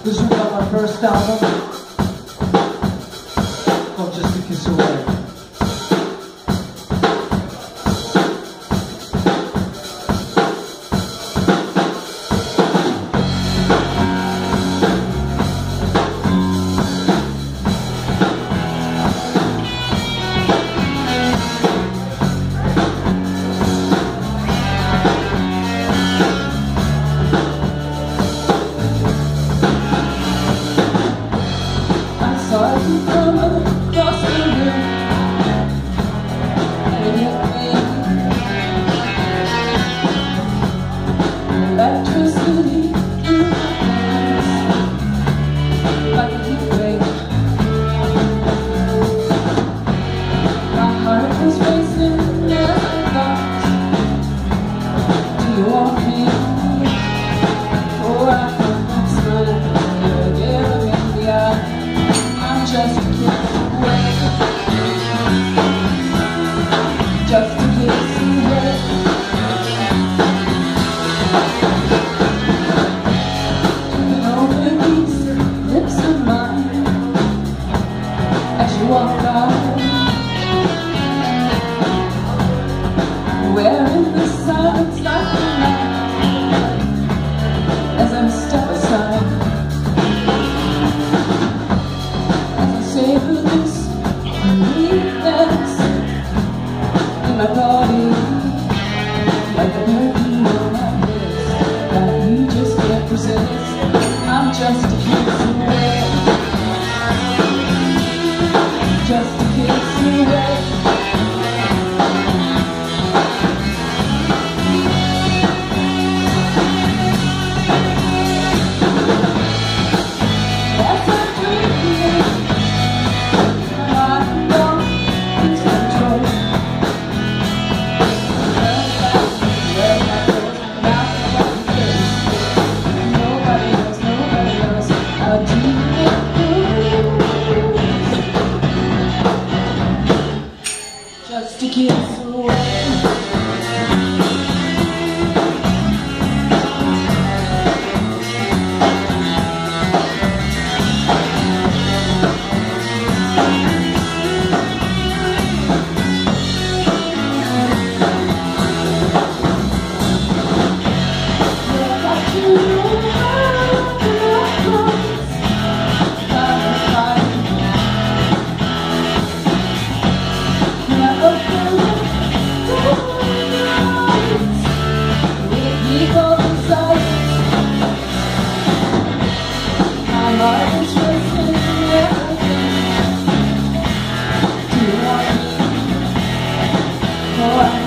This will be on my first album, called Just a Kiss Away. My body, like a perfume on my lips that you just can't resist. I'm just a kiss away, just a kiss away. That's a dream, I know it's control. Just to kiss away. Oh,